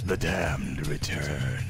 The damned return.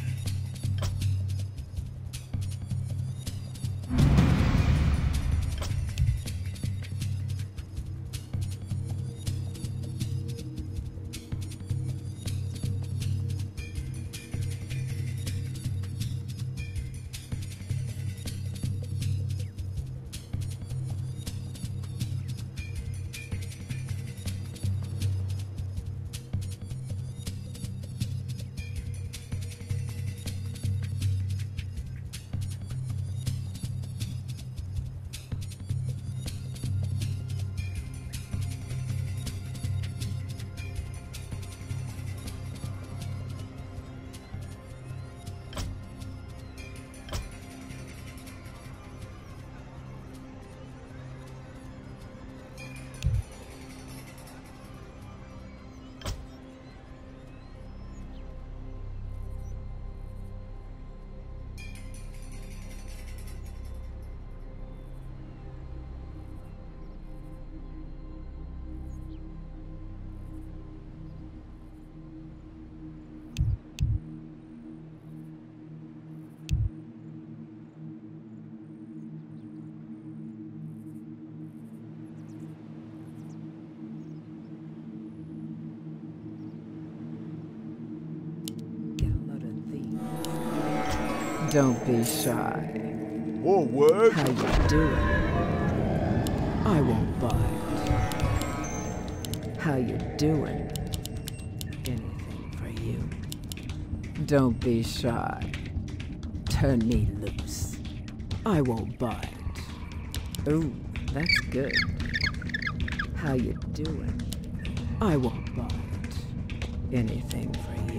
Don't be shy. What word? How you doing? I won't bite. How you doing? Anything for you. Don't be shy. Turn me loose. I won't bite. Ooh, that's good. How you doing? I won't bite. Anything for you.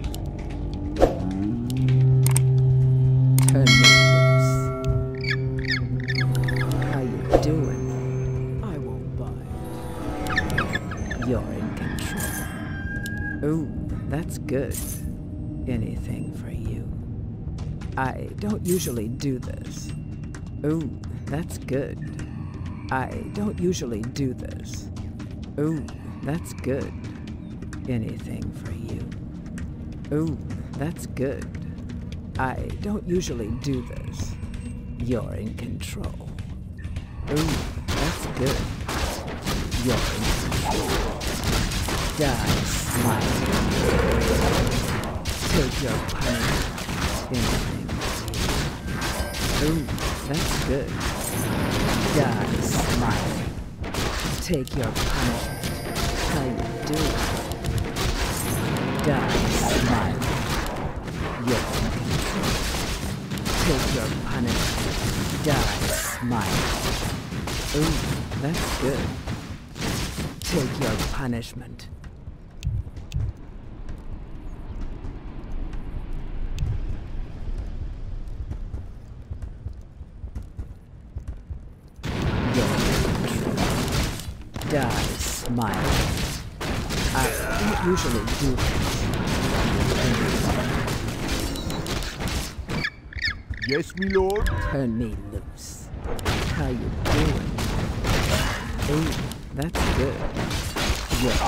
Turn me loose. How you doing? I won't bite. You're in control. Ooh, that's good. Anything for you. I don't usually do this. Ooh, that's good. I don't usually do this. Ooh, that's good. Anything for you. Ooh, that's good. I don't usually do this. You're in control. Ooh, that's good. You're in control. Die, smile. Take your punishment. Anything. Ooh, that's good. Die, smile. Take your punishment. How you doing? Die, smile. You're in control. Take your punishment. Die, smile. Ooh, that's good. Take your punishment. You're in control. Die, smile. I don't usually do this. Yes, me lord. Turn me loose. How you doing? Ooh, that's good. Yeah.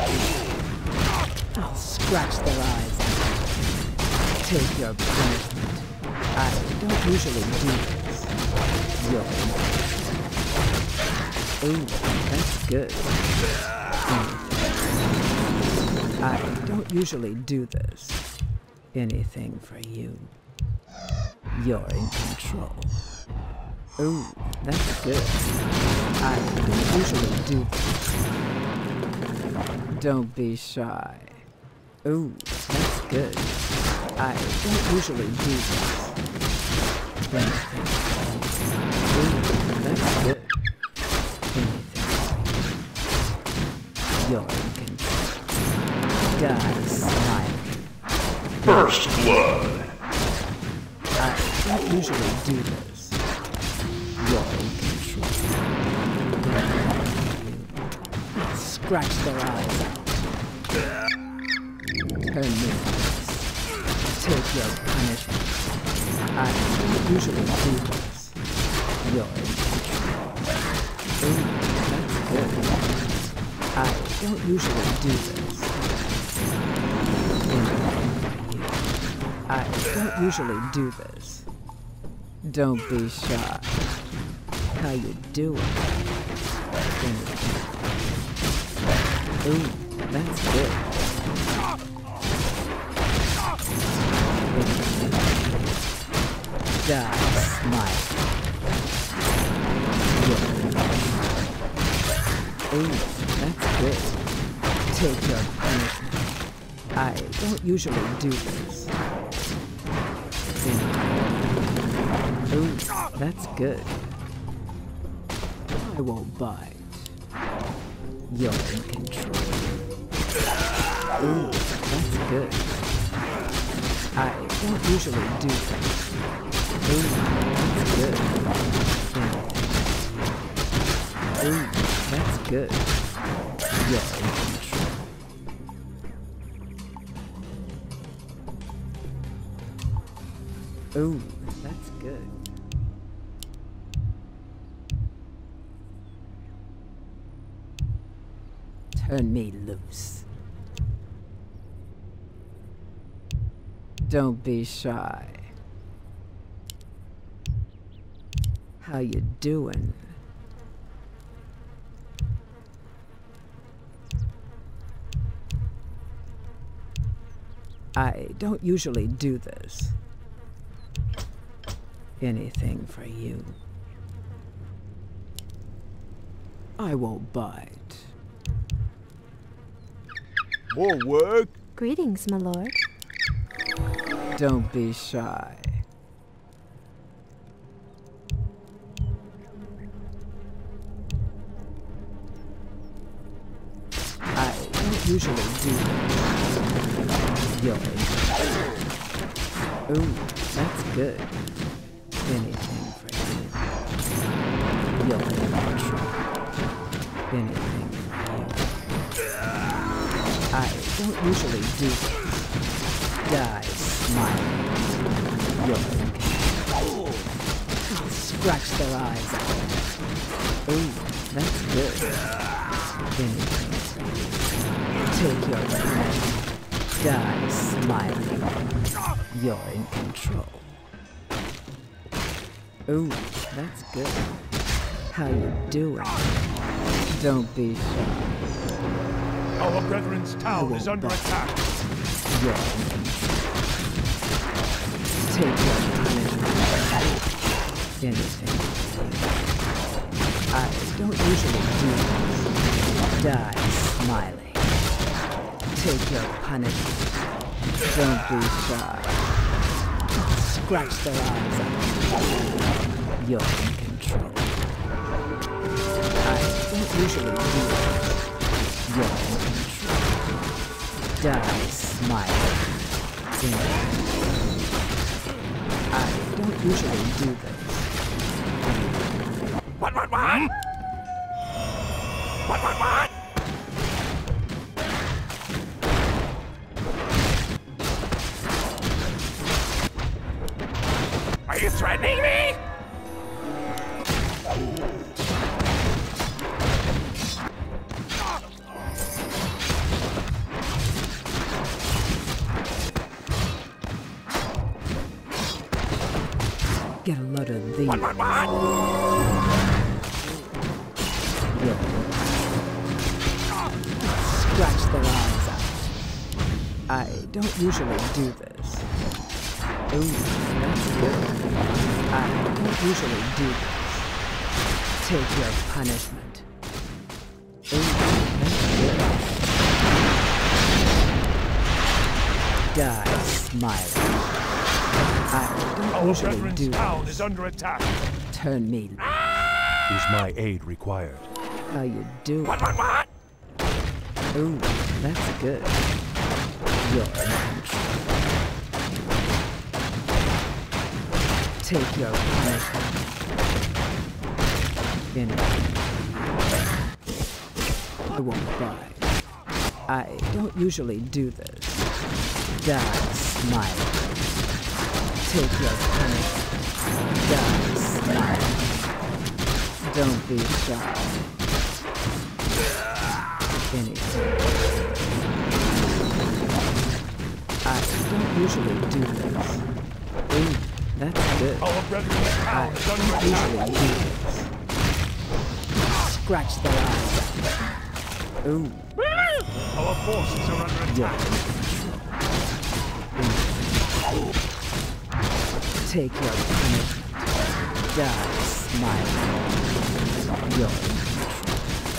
I'll scratch their eyes out. Take your punishment. I don't usually do this. You're in control. Ooh, that's good. I don't usually do this. Anything for you. You're in control. Ooh, that's good. I don't usually do this. Don't be shy. Ooh, that's good. I don't usually do this. Anything. Ooh, that's good. Anything. You're in control. Die, smile. First blood. I don't usually do this. You're in control. I'll scratch their eyes out. Turn me loose. Take your punishment. I don't usually do this. You're in control. Ooh, that's good. I don't usually do this. don't usually do this. Don't be shy. How you doing? Ooh, that's good. Die, smile. Yeah. Ooh, that's good. Take your punishment. I don't usually do this. Ooh, that's good. I won't bite. You're in control. Ooh, that's good. I don't usually do that. Ooh, that's good. Ooh, that's good. You're in control. Ooh, that's good. Turn me loose. Don't be shy. How you doing? I don't usually do this. Anything for you. I won't bite. More work? Greetings, my lord. Don't be shy. I don't usually do this. You're in. Ooh, that's good. Anything for you. You're in control. Anything for you. I don't usually do this. Die, smile. You're in control. I'll scratch their eyes out. Ooh, that's good. Anything for you. Take your time. Die, smiling. You're in control. Ooh, that's good. How you doing? Don't be shy. Our brethren's town is under attack. You're in control. Take your punishment. Anything. I don't usually do this. Die smiling. Take your punishment. Don't be shy. Scratch their eyes out. You're in control. I don't usually do this. You're in control. Die smiling. I don't usually do this. What? What? Are you threatening me? Get a load of these. What? Yeah. Scratch their eyes out. I don't usually do this. Ooh, that's good. I don't usually do this. Take your punishment. Ooh, that's good. Die smiling. I don't Our usually brethren's do town this. is under attack. Turn me. Is my aid required? How you doing? What? Ooh, that's good. You're in control. Take your punishment. Anything. I won't bite. I don't usually do this. Die smiling. Take your punishment. Die smiling. Don't be shy. Anything. I I don't usually do this. Ooh, that's good. Our brethren's I town is under don't attack. usually do this. Scratch their eyes out. Ooh, Our forces are under attack. take your punishment. Die smiling. You're in control.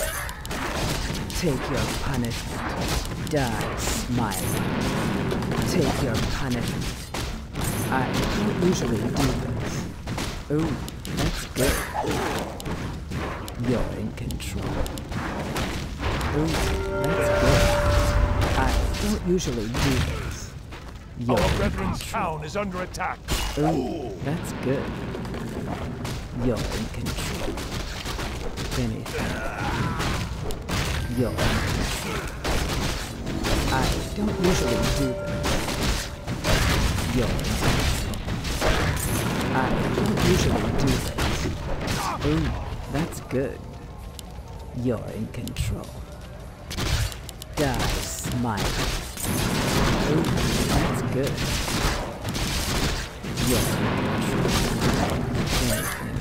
Take your punishment. Die smiling. Take your punishment. I don't usually do this. Ooh, that's good. You're in control. Ooh, that's good. I don't usually do this. You're Our in brethren's control. town is under attack. Ooh, that's good. You're in control. Anything. You're in control. I don't usually do this. You're in control. I don't usually do this. Ooh, that's good. You're in control. Die smiling. Ooh, that's good. You're in control. Anything.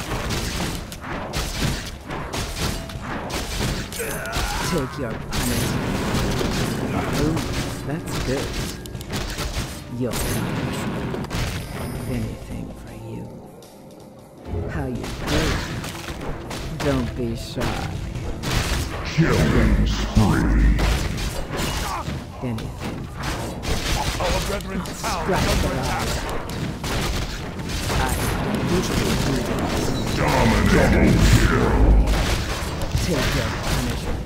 Take your punishment. Ooh, that's good. You're in control. Anything for you. How you doing? Don't be shy. Killing spree. Anything for you. Our brethren's town Scratch is their under eyes attack. out. I don't usually do this. Double kill. Take your punishment.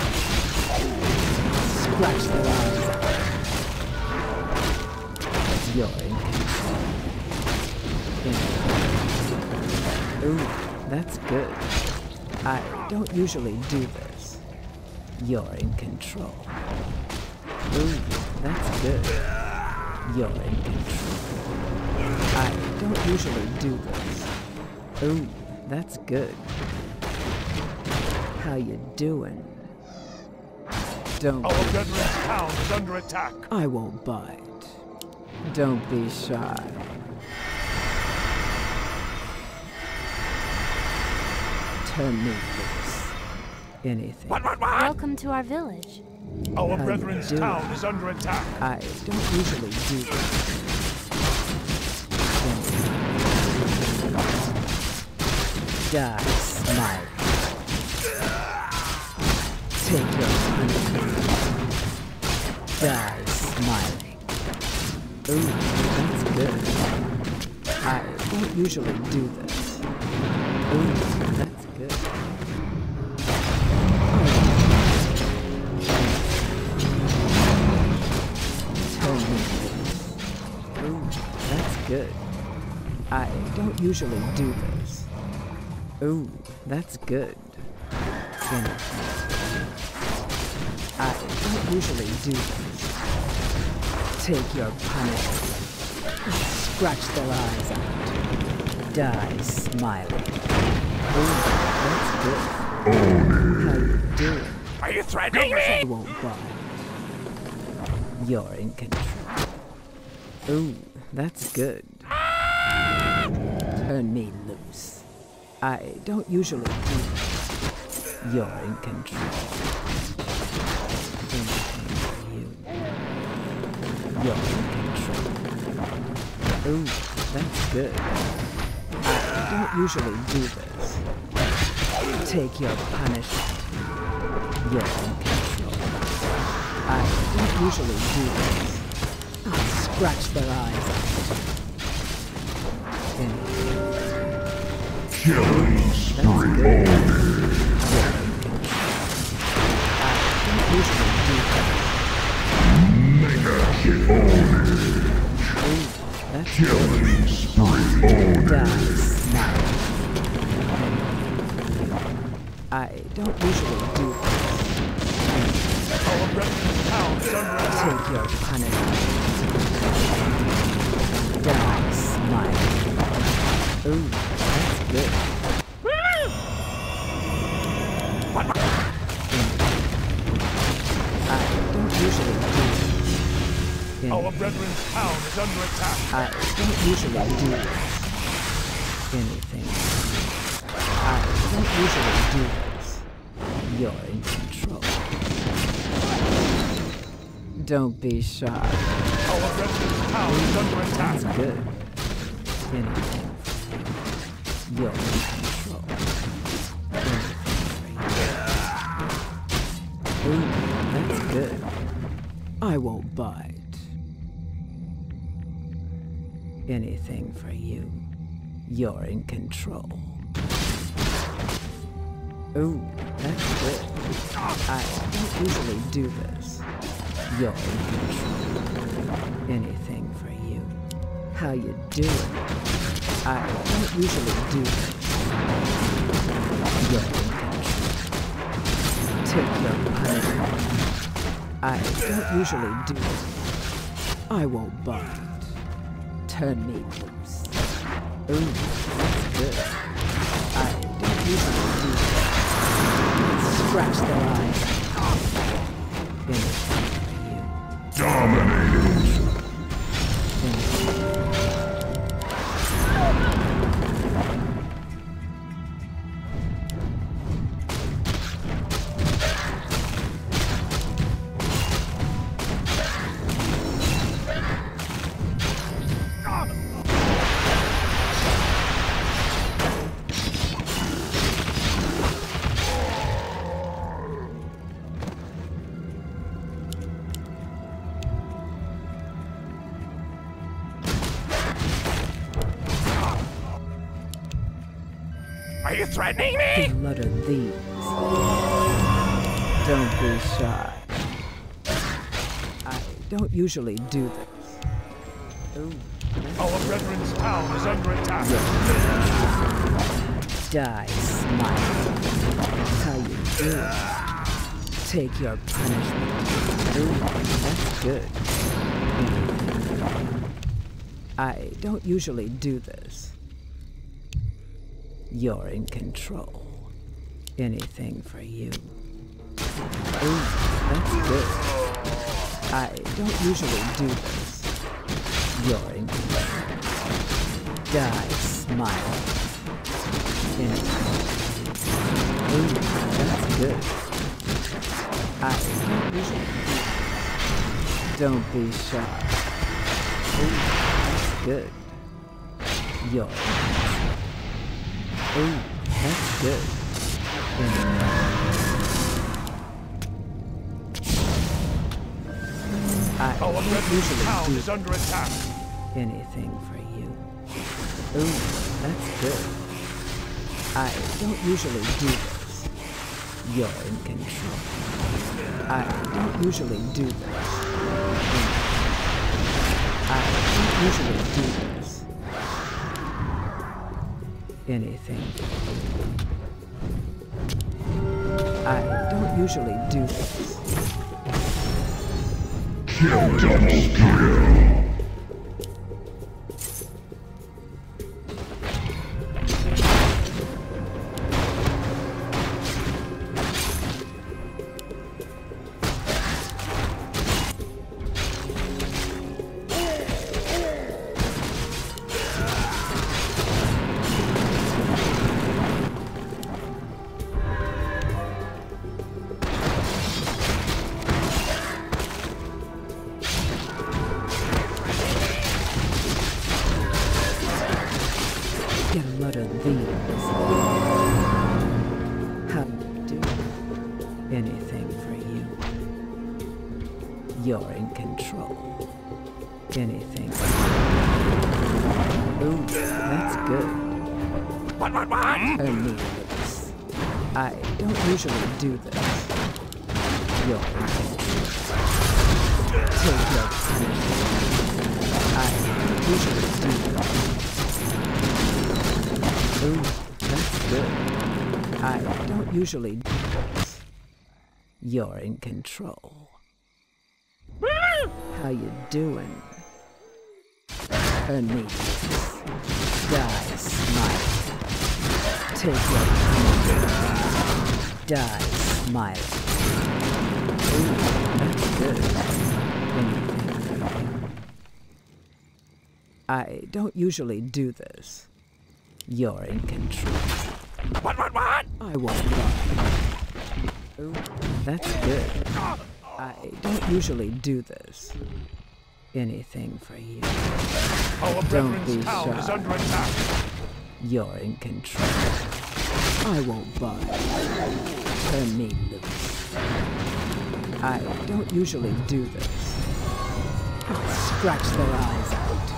Scratch their eyes out. You're in control. Ooh, that's good. I don't usually do this. You're in control. Ooh, that's good. You're in control. I don't usually do this. Ooh, that's good. How you doing? Don't Our be brethren's town is under attack. I won't bite. Don't be shy. Turn me loose. Anything. Welcome to our village. Our How you brethren's doing? town is under attack. I don't usually do this. Die smiling. Take your punishment. Die smiling. Ooh, that's good. I don't usually do this. Ooh, that's good. Turn me loose. Ooh, that's good. I don't usually do this. Ooh, that's good. I don't usually do this. Take your punishment. Scratch their eyes out. Die smiling. Ooh, that's good. How you doing? Are you threatening I me? won't bite. You're in control. Ooh, that's good. Turn me loose. I don't usually do this. You're in control. Anything for you. You're in control. Ooh, that's good. I don't usually do this. Take your punishment. You're in control. I don't usually do this. I'll scratch their eyes out. Anything. Killing That's spree. good. You're in control. I don't usually do that. Mega kill. Ooh, that's Killing spree. good. Die smiling. I don't usually do this. Our brethren's town is under attack. Take your punishment. Die smiling. Ooh, that's good. I don't usually do this. Our brethren's town is under attack. I don't usually do anything. I don't usually do this. You're in control. Don't be shy. Our brethren's town is under attack. That's good. Anything. You're in control. Ooh, that's good. I won't bite. Anything for you. You're in control. Ooh, that's good. I don't usually do this. You're in control. Anything for you. How you doing? I don't usually do this. You're in control. Take your punishment. I don't usually do this. I won't bite. Turn me loose. Ooh, that's good. I don't usually do this. Scratch their eyes. Anything for you. Dominating. Are you threatening me? What are these? Don't be shy. I don't usually do this. Ooh, Our brethren's town is under attack. die, smile. How you doing? Take your punishment. Ooh, that's good. I don't usually do this. You're in control. Anything for you. Ooh, that's good. I don't usually do this. You're in control. Die, smile. Anything. Ooh, that's good. I don't usually do this. Don't be shy. Ooh, that's good. You're in control. Ooh, that's good. I Our don't brethren's usually town do is under attack. anything for you. Ooh, that's good. I don't usually do this. You're in control. I don't usually do this. I don't usually do this. Anything. I don't usually do this. Kill double kill. Get a lot of these. How you do anything for you. You're in control. Anything. Ooh, that's good. What? I need this. I don't usually do this. You're in control. Take your punishment. I don't usually do this. Ooh, that's good. I don't usually do this. You're in control. How you doing? Hermes. Die, smile. Take your punishment. Die, smile. Ooh, that's good. Anything for you. I don't usually do this. You're in control. What? I won't budge. Oh, that's good. I don't usually do this. Anything for you. Our Don't brethren's be town is shy. under attack. You're in control. I won't budge. Turn me loose. I don't usually do this. I'll scratch their eyes out.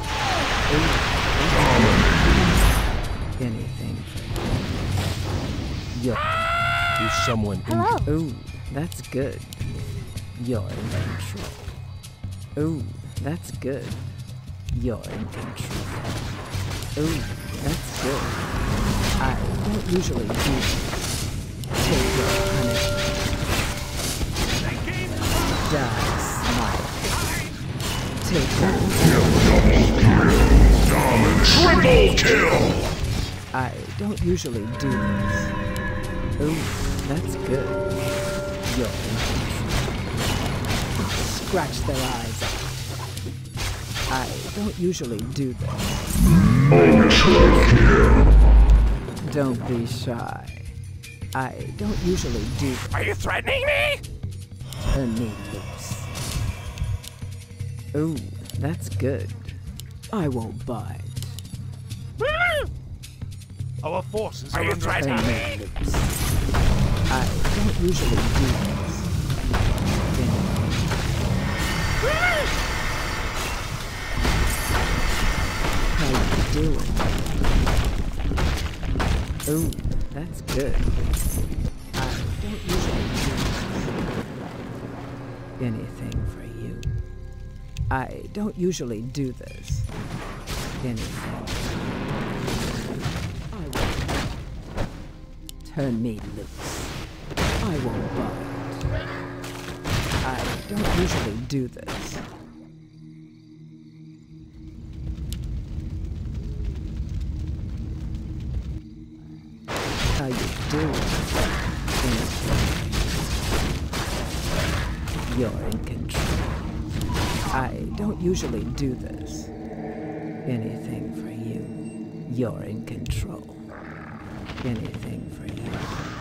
Anything for you. Is someone Hello. Ooh, that's good. You're in control. Ooh, that's good. You're in control. Ooh, that's good. I don't usually do this. Take your punishment. Die, smile. Take that. Triple kill! I don't usually do this. Ooh, that's good. You're in control. Scratch their eyes out. I don't usually do this. Ultra kill! Don't be shy. I don't usually do this. Are you threatening me? Turn me loose. Ooh, that's good. I won't bite. Our forces Are are you under Turn threatening attack. me me? loose. I don't usually do this. How you doing? Ooh, that's good. I don't usually do this. Anything for you. I don't usually do this. Anything. I won't. Turn me loose. I won't bite. I don't usually do this. How you doing? You're in control. I don't usually do this. Anything for you. You're in control. Anything for you.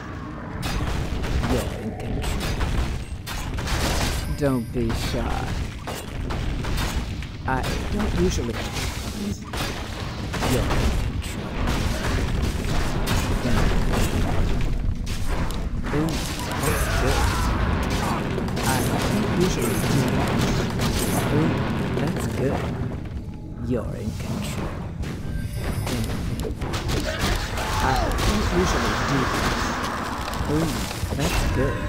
You're in control. Don't be shy. I don't usually. You're in control. Ooh, that's good. I don't usually do that. Ooh, that's good. You're in control. I don't usually do this. Ooh, that's good.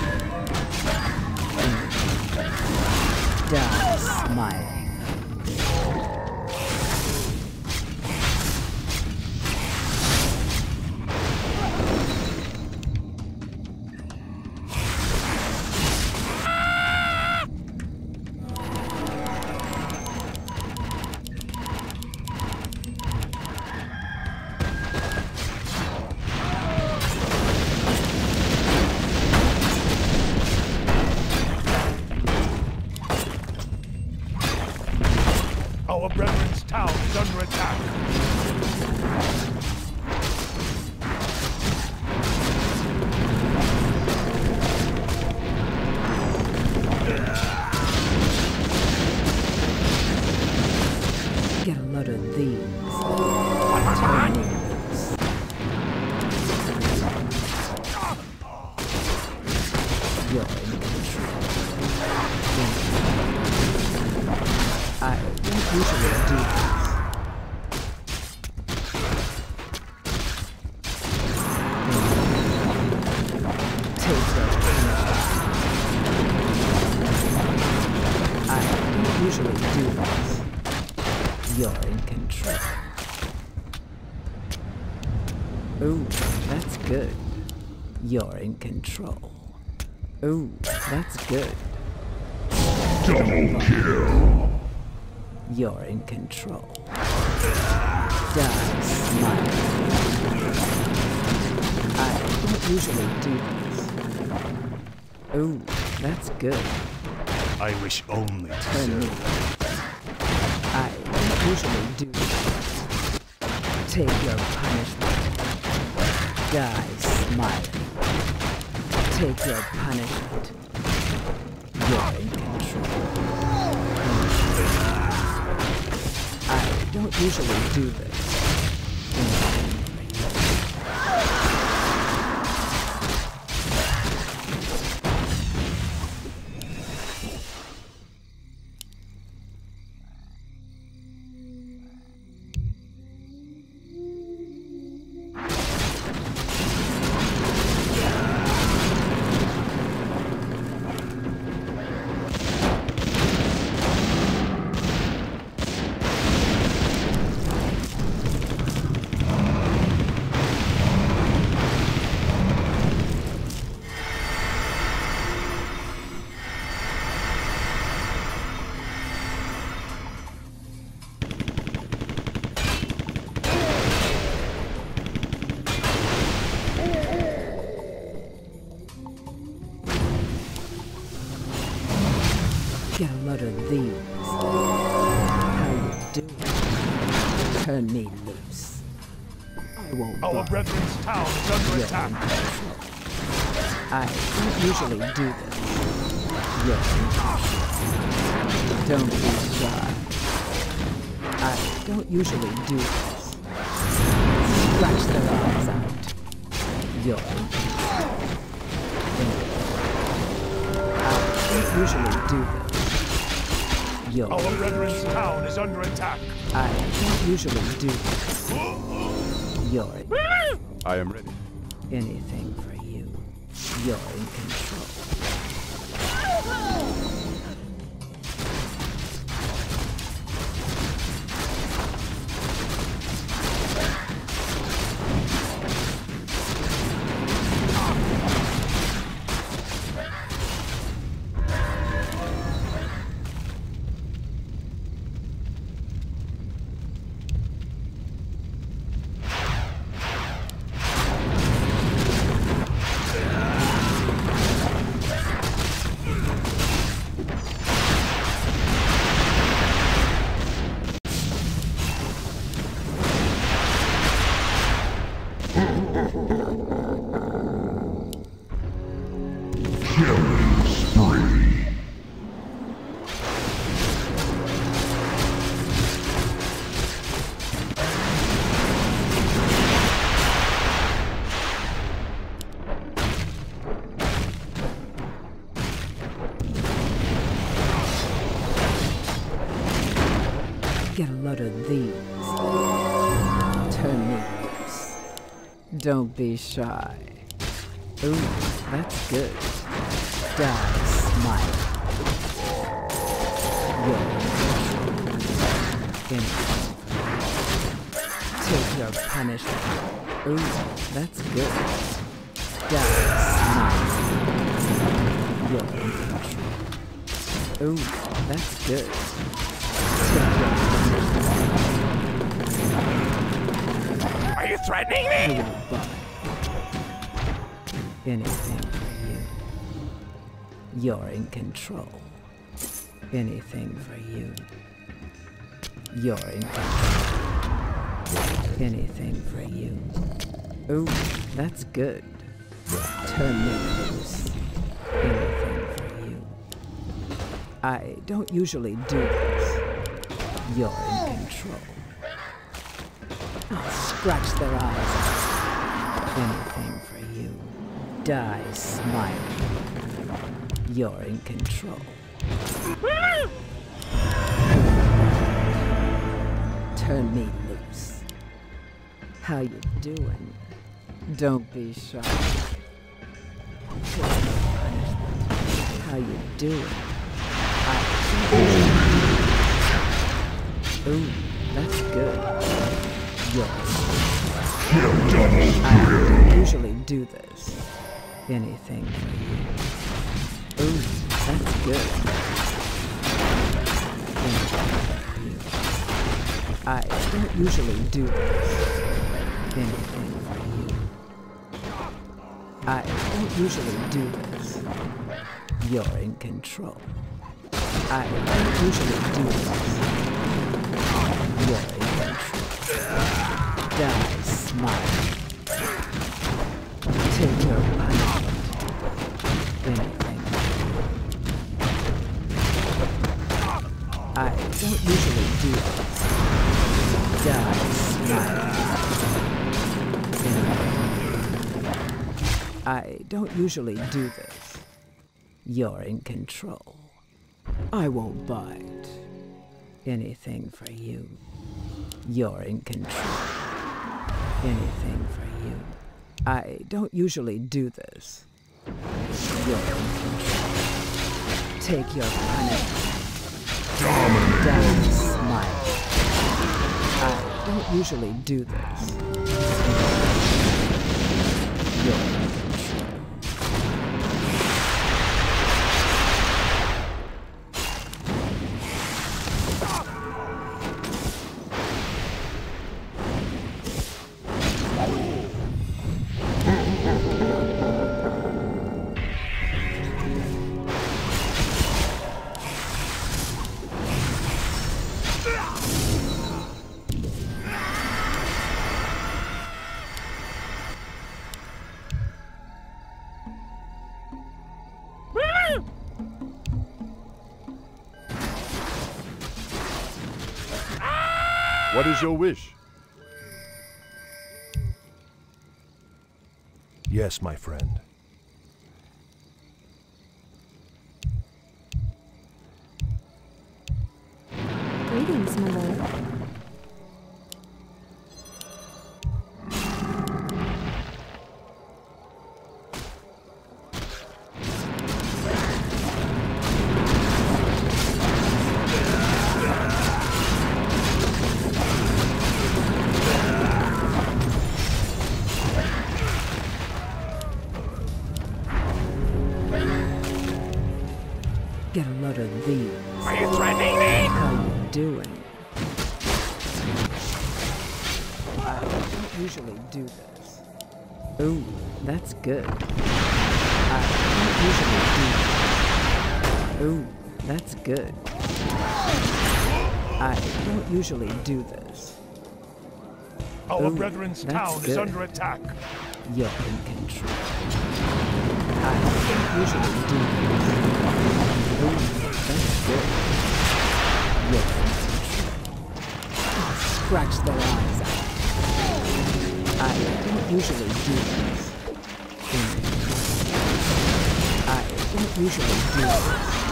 Die smiling. Our brethren's town is under attack. Get a load of these. Turn me loose. You're in control. I don't usually do this. Take your punishment. I don't usually do this. You're in control. Ooh, that's good. You're in control. Ooh, that's good. Double kill! You're in control. Die smiling. I don't usually do this. Ooh, that's good. I wish only to Turn me. serve. I don't usually do this. Take your punishment. Die smiling. Take your punishment. You're in control. I don't usually do this. Get a load of these. How you doing? Turn me loose. I won't Our bother. brethren's town is under You're attack. in control. I don't usually do this. You're in control. Don't be shy. I don't usually do this. Scratch their eyes out. You're in control. I don't usually do this. You're Our brethren's town is under attack. I don't usually do this. You're I am ready. anything for you. You're in control. Killing spree. Get a load of these. Turn me loose. Don't be shy. Ooh, that's good. Die smiling. You're in control. Take your punishment. Ooh, that's good. Die smiling. You're in control. Ooh, that's good. Take your punishment. Are you threatening I me? won't bother. Anything for you. You're in control. Anything for you. You're in control. Anything for you. Ooh, that's good. Turn me loose. Anything for you. I don't usually do this. You're in control. I'll scratch their eyes out. Anything for you. Die smiling. You're in control. Turn me loose. How you doing? Don't be shy. Take your punishment. How you doing? Ooh, that's good. Yes. I don't usually do this. Anything for you. Ooh, that's good. Anything for you. I don't usually do this. Anything for you. I don't usually do this. You're in control. I don't usually do this. You're in control. Die don't usually do this. Die smiling. I don't usually do this. You're in control. I won't bite. Anything for you. You're in control. Anything for you. I don't usually do this. You're in control. Take your punishment. Down smile. I don't usually do this. You're in control. What is your wish? Yes, my friend. Greetings, my lord. Get a load of these. Are you threatening me? How you doing? I don't usually do this. Ooh, that's good. I don't usually do this. Ooh, that's good. I don't usually do this. Our Ooh, brethren's that's town is good. under attack. You're in control. I don't usually do this. Ooh, that's good. You're in control. I'll scratch their eyes out. I don't usually do this. I don't usually do this.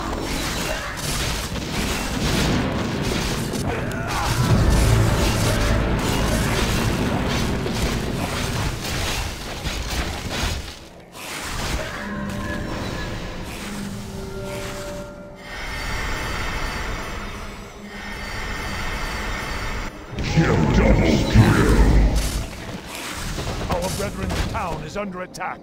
Double kill. Our brethren's town is under attack.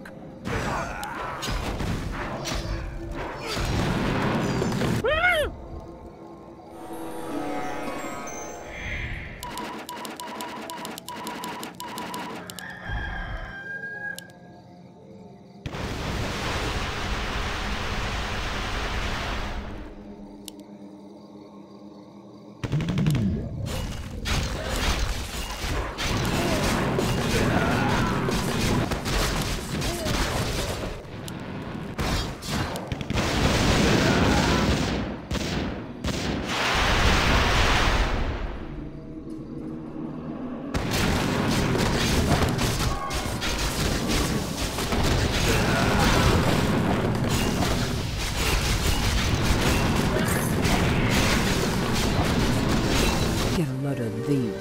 Get a load of these.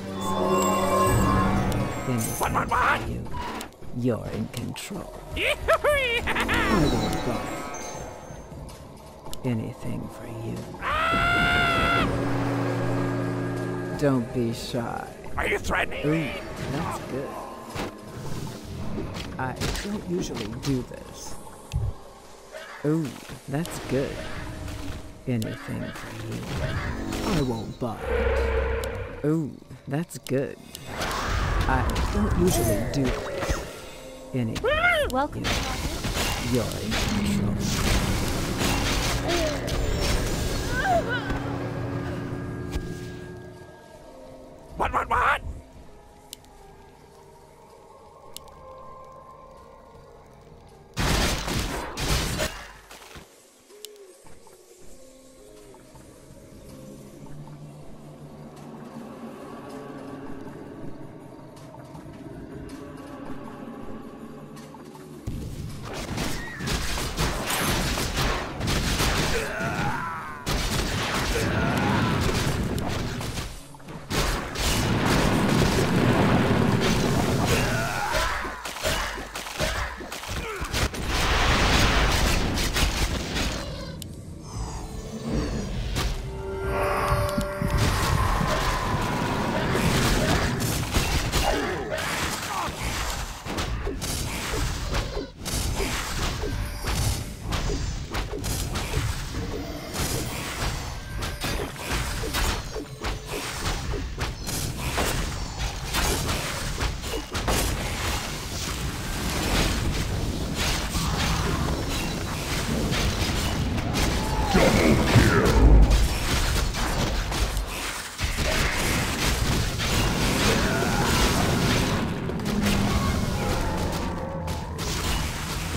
What? You're in control. I won't bite. Anything for you. Don't be shy. Are you threatening Ooh, me? that's good. I don't usually do this. Ooh, that's good. Anything for you. I won't bite. Ooh, that's good. I don't usually do this. Anything. Welcome. You're in control. What?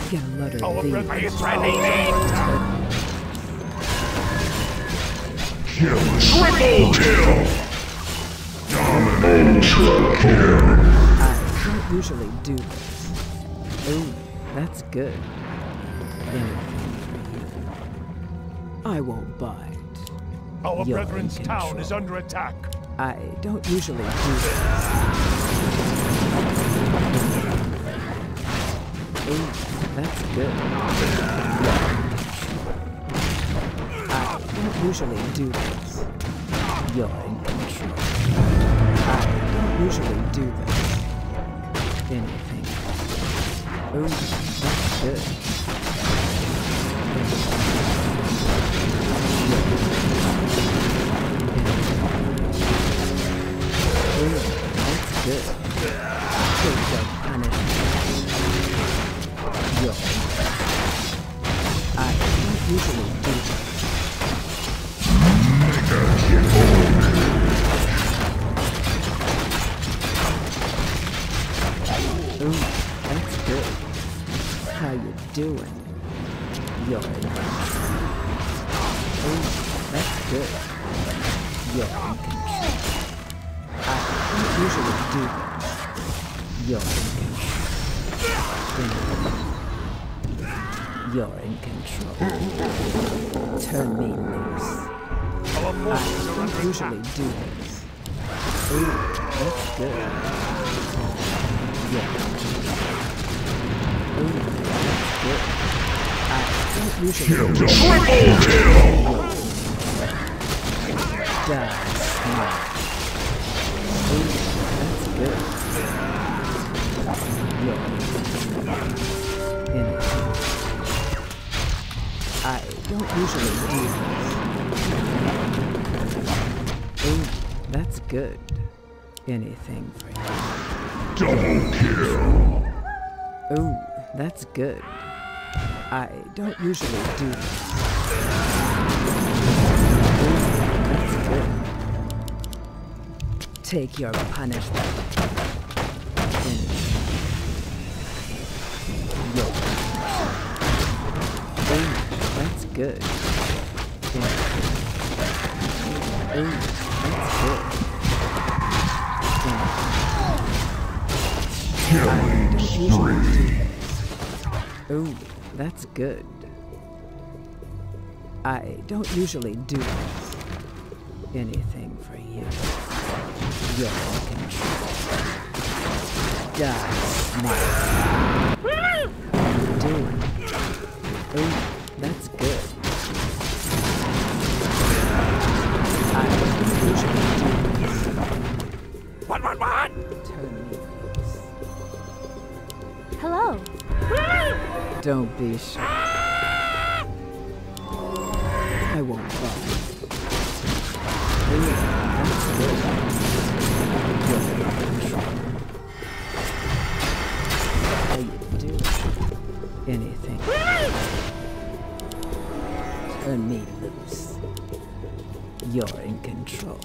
Get a load of Our these. brethren's town is under attack. Triple kill! Ultra kill! I don't usually do this. Ooh, that's good. Anything for you. I won't bite. Our You're brethren's in town is control. under attack. I don't usually do this. Ooh, that's good. I don't usually do this. You're in control. I don't usually do this. Anything. Ooh, that's good. Ooh, that's good. Take your punishment. You're in control. I don't usually do this. Ooh, that's good. How you doing? You're in control. Ooh, that's good. You're in control. I don't usually do this. You're in control. Turn me loose. Our I forces are don't under usually attack. do this. Ooh, that's good. Yeah. Ooh, that's good. I don't usually do this. Triple kill! Die, smart. Ooh, that's good. You're anything. I don't usually do this. Ooh, that's good. Anything for you. Double kill! Ooh, that's good. I don't usually do this. Ooh, that's good. Take your punishment. Yo. Ooh, that's good. Ooh, that's good. Killing spree! Ooh, that's good. I don't usually do this. Anything for you. You're in control. Die, smart. How you doing? Ooh, that's good. I don't usually do this. What? Turn me loose. Hello. Don't be shy. I won't bother. Ooh, that's good. You're in control. How you doing? Anything. Turn me loose. You're in control.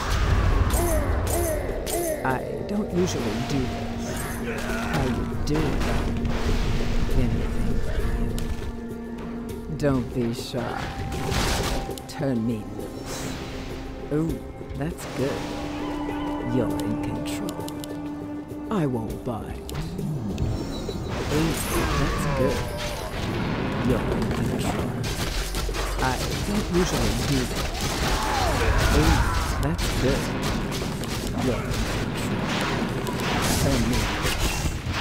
I don't usually do this. How you doing? Anything for you. Don't be shy. Turn me loose. Ooh, that's good. You're in control. I won't bite. Ooh, that's good. You're in control. I don't usually do this. Ooh, that's good. You're in control. Turn me loose.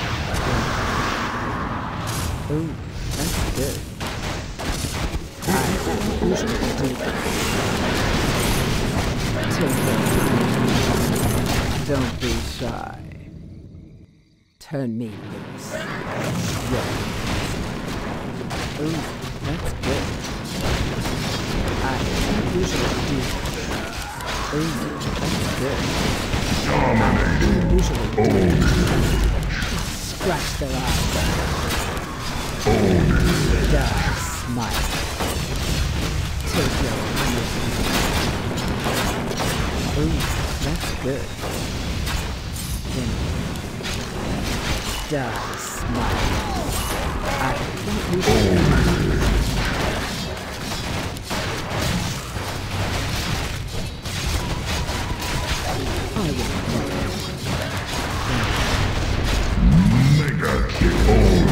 Ooh, that's good. I don't usually do this. Take it. Don't be shy. Turn me loose. Yeah. Ooh, that's good. I don't usually do this. Ooh, that's good. I don't usually do this. Scratch their eyes out. Die, smile. Take your punishment. Ooh, that's good. Then die, smile. I don't usually do this. I will Mega kill.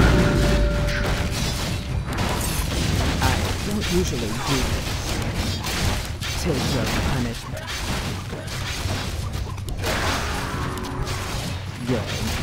I don't usually do this. Take your punishment. Your